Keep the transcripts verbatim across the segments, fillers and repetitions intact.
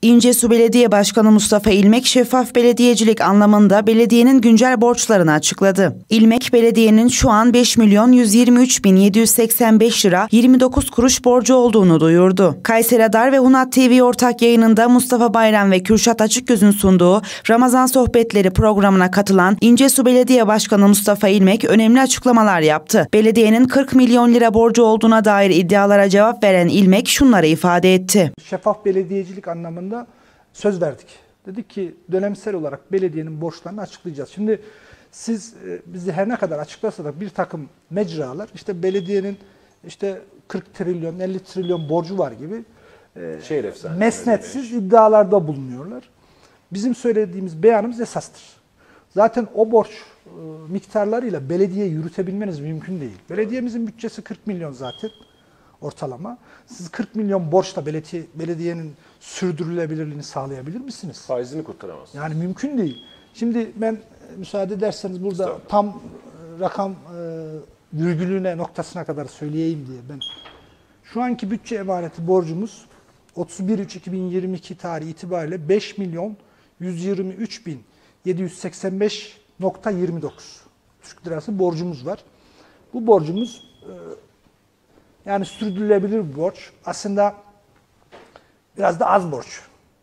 İncesu Belediye Başkanı Mustafa İlmek, şeffaf belediyecilik anlamında belediyenin güncel borçlarını açıkladı. İlmek, belediyenin şu an beş milyon yüz yirmi üç bin yedi yüz seksen beş lira yirmi dokuz kuruş borcu olduğunu duyurdu. Kayseri Radar ve Hunat T V ortak yayınında Mustafa Bayram ve Kürşat Açıkgöz'ün sunduğu Ramazan Sohbetleri programına katılan İncesu Belediye Başkanı Mustafa İlmek önemli açıklamalar yaptı. Belediyenin kırk milyon lira borcu olduğuna dair iddialara cevap veren İlmek şunları ifade etti. Şeffaf belediyecilik anlamında söz verdik. Dedik ki dönemsel olarak belediyenin borçlarını açıklayacağız. Şimdi siz bizi her ne kadar açıklasa da bir takım mecralar işte belediyenin işte kırk trilyon elli trilyon borcu var gibi Şehir efsane, mesnetsiz iddialarda bulunuyorlar. Bizim söylediğimiz beyanımız esastır. Zaten o borç miktarlarıyla belediye yürütebilmeniz mümkün değil. Belediyemizin bütçesi kırk milyon zaten ortalama. Siz kırk milyon borçla belediye, belediyenin sürdürülebilirliğini sağlayabilir misiniz? Faizini kurtaramazsınız. Yani mümkün değil. Şimdi ben müsaade ederseniz burada tam rakam e, virgülüne noktasına kadar söyleyeyim diye ben. Şu anki bütçe emaneti borcumuz otuz bir Eylül iki bin yirmi iki tarihi itibariyle beş milyon yüz yirmi üç bin yedi yüz seksen beş nokta yirmi dokuz Türk lirası borcumuz var. Bu borcumuz e, yani sürdürülebilir bir borç. Aslında biraz da az borç.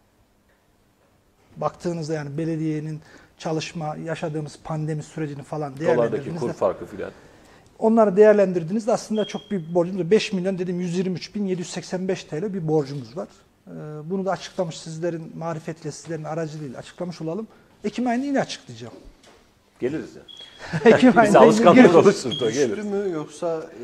Baktığınızda yani belediyenin çalışma, yaşadığımız pandemi sürecini falan değerlendirdiğinizde... Dolardaki kur farkı filan. Onları değerlendirdiğinizde aslında çok büyük bir borcumuz var. beş milyon dedim yüz yirmi üç bin yedi yüz seksen beş T L bir borcumuz var. Bunu da açıklamış sizlerin marifetiyle, sizlerin aracılığıyla açıklamış olalım. Ekim ayında yine açıklayacağım. Geliriz ya. Ekim Biz alışkanlık oluşturdu. Düştü mü yoksa e,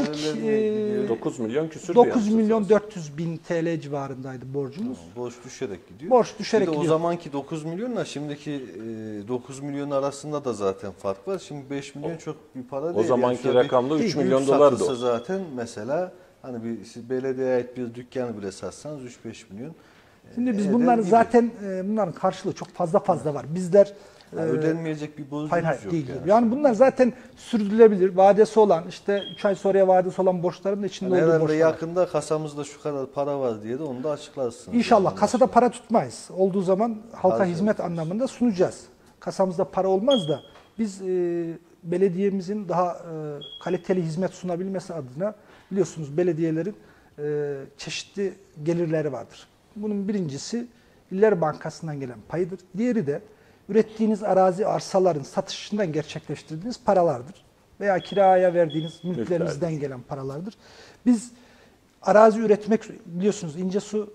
paralel mi? dokuz milyon küsür. dokuz milyon dört yüz bin T L civarındaydı borcumuz. Tamam, borç düşerek gidiyor. Borç düşerek Şimdi gidiyor. O zamanki dokuz milyonla şimdiki e, dokuz milyon arasında da zaten fark var. Şimdi beş milyon çok bir para değil. O zamanki yani rakamda üç milyon dolardı o. Zaten mesela hani bir siz belediyeye ait bir dükkanı bile satsanız üç beş milyon. Şimdi biz bunların zaten e, bunların karşılığı çok fazla fazla var. Bizler yani ödenmeyecek bir borcumuz hayır, hayır, yok. Değil. Yani. yani bunlar zaten sürdürülebilir, vadesi olan, işte üç ay sonraya vadesi olan borçların da içinde yani olduğu herhalde borçlar. yakında kasamızda şu kadar para var diye de onu da açıklarsınız. İnşallah yani kasada para tutmayız. Olduğu zaman halka Hazır hizmet diyorsun. anlamında sunacağız. Kasamızda para olmaz da biz e, belediyemizin daha e, kaliteli hizmet sunabilmesi adına biliyorsunuz belediyelerin e, çeşitli gelirleri vardır. Bunun birincisi İller Bankası'ndan gelen payıdır. Diğeri de ürettiğiniz arazi arsaların satışından gerçekleştirdiğiniz paralardır. Veya kiraya verdiğiniz mülklerinizden gelen paralardır. Biz arazi üretmek, biliyorsunuz İncesu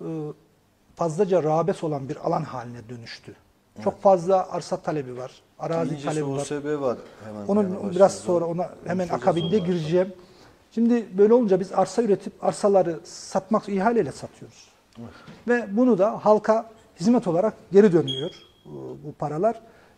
fazlaca rağbet olan bir alan haline dönüştü. Evet. Çok fazla arsa talebi var, arazi İncesu talebi var. O S B var hemen. Onun biraz sonra ona hemen akabinde gireceğim. Şimdi böyle olunca biz arsa üretip arsaları satmak, ihaleyle satıyoruz. Evet. Ve bunu da halka hizmet olarak geri dönüyor bu paralar.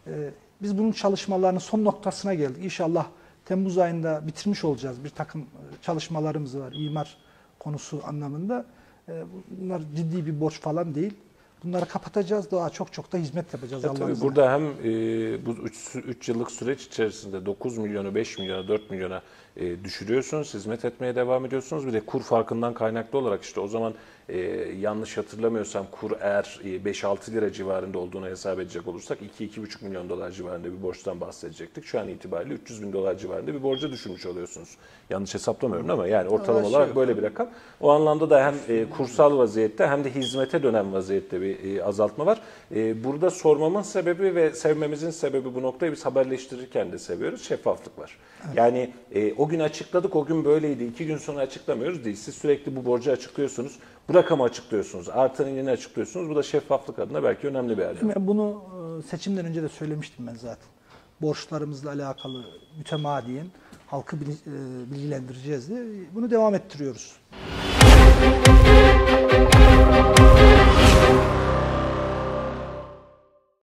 Biz bunun çalışmalarının son noktasına geldik. İnşallah Temmuz ayında bitirmiş olacağız. Bir takım çalışmalarımız var imar konusu anlamında. Bunlar ciddi bir borç falan değil. Bunları kapatacağız. Daha çok çok da hizmet yapacağız. Ya tabii burada hem e, bu üç yıllık süreç içerisinde dokuz milyonu beş milyona dört milyona e, düşürüyorsunuz. Hizmet etmeye devam ediyorsunuz. Bir de kur farkından kaynaklı olarak işte o zaman e, yanlış hatırlamıyorsam kur eğer e, beş altı lira civarında olduğunu hesap edecek olursak iki iki buçuk milyon dolar civarında bir borçtan bahsedecektik. Şu an itibariyle üç yüz bin dolar civarında bir borca düşürmüş oluyorsunuz. Yanlış hesaplamıyorum ama yani ortalama olarak böyle bir rakam. O anlamda da hem e, kursal vaziyette hem de hizmete dönen vaziyette bir e, azaltma var. E, burada sormamın sebebi ve sevmemizin sebebi bu noktayı biz haberleştirirken de seviyoruz. Şeffaflık var. Evet. Yani e, o gün açıkladık, o gün böyleydi. İki gün sonra açıklamıyoruz değil. Siz sürekli bu borcu açıklıyorsunuz. Bu rakamı açıklıyorsunuz. Artanın yeni açıklıyorsunuz. Bu da şeffaflık adına belki önemli bir adım. Bunu seçimden önce de söylemiştim ben zaten. Borçlarımızla alakalı mütemadiyen halkı bilgilendireceğiz diye. Bunu devam ettiriyoruz.